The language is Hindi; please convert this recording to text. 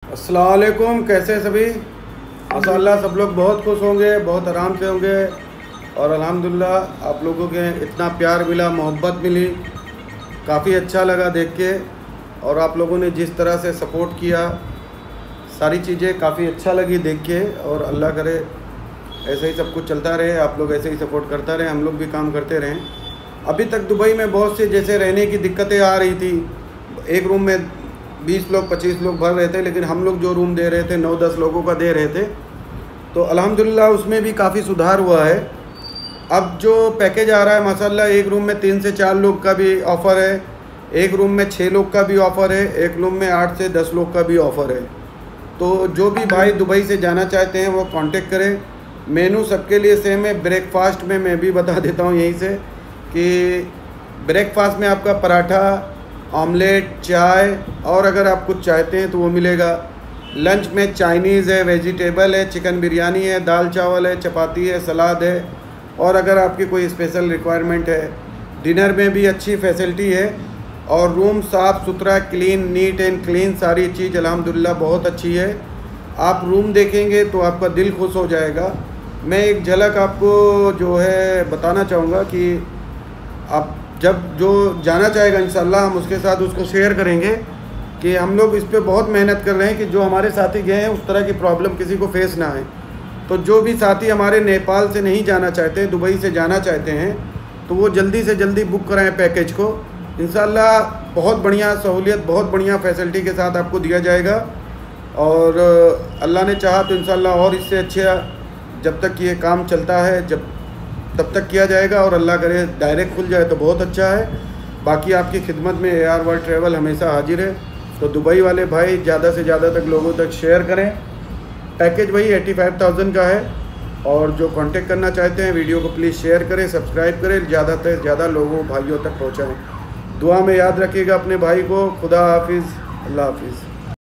अस्सलाम वालेकुम। कैसे सभी? माशाअल्लाह सब लोग बहुत खुश होंगे, बहुत आराम से होंगे और अल्हम्दुलिल्लाह आप लोगों के इतना प्यार मिला, मोहब्बत मिली, काफ़ी अच्छा लगा देख के। और आप लोगों ने जिस तरह से सपोर्ट किया, सारी चीज़ें काफ़ी अच्छा लगी देख के। और अल्लाह करे ऐसे ही सब कुछ चलता रहे, आप लोग ऐसे ही सपोर्ट करता रहे, हम लोग भी काम करते रहें। अभी तक दुबई में बहुत से जैसे रहने की दिक्कतें आ रही थी, एक रूम में 20 लोग 25 लोग भर रहे थे, लेकिन हम लोग जो रूम दे रहे थे 9-10 लोगों का दे रहे थे। तो अल्हम्दुलिल्लाह उसमें भी काफ़ी सुधार हुआ है। अब जो पैकेज आ रहा है माशाल्लाह, एक रूम में 3 से 4 लोग का भी ऑफ़र है, एक रूम में 6 लोग का भी ऑफ़र है, एक रूम में 8 से 10 लोग का भी ऑफ़र है। तो जो भी भाई दुबई से जाना चाहते हैं वो कांटेक्ट करें। मेनू सबके लिए सेम है। ब्रेकफास्ट में मैं भी बता देता हूँ यहीं से कि ब्रेकफास्ट में आपका पराठा, ऑमलेट, चाय और अगर आप कुछ चाहते हैं तो वो मिलेगा। लंच में चाइनीज़ है, वेजिटेबल है, चिकन बिरयानी है, दाल चावल है, चपाती है, सलाद है। और अगर आपकी कोई स्पेशल रिक्वायरमेंट है, डिनर में भी अच्छी फैसिलिटी है। और रूम साफ़ सुथरा, क्लीन, नीट एंड क्लीन, सारी चीज़ अल्हम्दुलिल्लाह बहुत अच्छी है। आप रूम देखेंगे तो आपका दिल खुश हो जाएगा। मैं एक झलक आपको जो है बताना चाहूँगा कि आप जब जो जाना चाहेगा इंशाल्लाह हम उसके साथ उसको शेयर करेंगे कि हम लोग इस पे बहुत मेहनत कर रहे हैं कि जो हमारे साथी गए हैं उस तरह की प्रॉब्लम किसी को फेस ना आए। तो जो भी साथी हमारे नेपाल से नहीं जाना चाहते, दुबई से जाना चाहते हैं, तो वो जल्दी से जल्दी बुक कराएं पैकेज को। इंशाल्लाह बहुत बढ़िया सहूलियत, बहुत बढ़िया फैसिलिटी के साथ आपको दिया जाएगा। और अल्लाह ने चाहा तो इंशाल्लाह और इससे अच्छा, जब तक ये काम चलता है तब तक किया जाएगा। और अल्लाह करे डायरेक्ट खुल जाए तो बहुत अच्छा है। बाकी आपकी खिदमत में AR वर्ल्ड ट्रैवल हमेशा हाजिर है। तो दुबई वाले भाई ज़्यादा से ज़्यादा तक लोगों तक शेयर करें। पैकेज वही 85,000 का है। और जो कांटेक्ट करना चाहते हैं वीडियो को प्लीज़ शेयर करें, सब्सक्राइब करें, ज़्यादा से ज़्यादा लोगों भाइयों तक पहुँचाएँ। दुआ में याद रखिएगा अपने भाई को। खुदा हाफिज़, अल्लाह हाफिज़।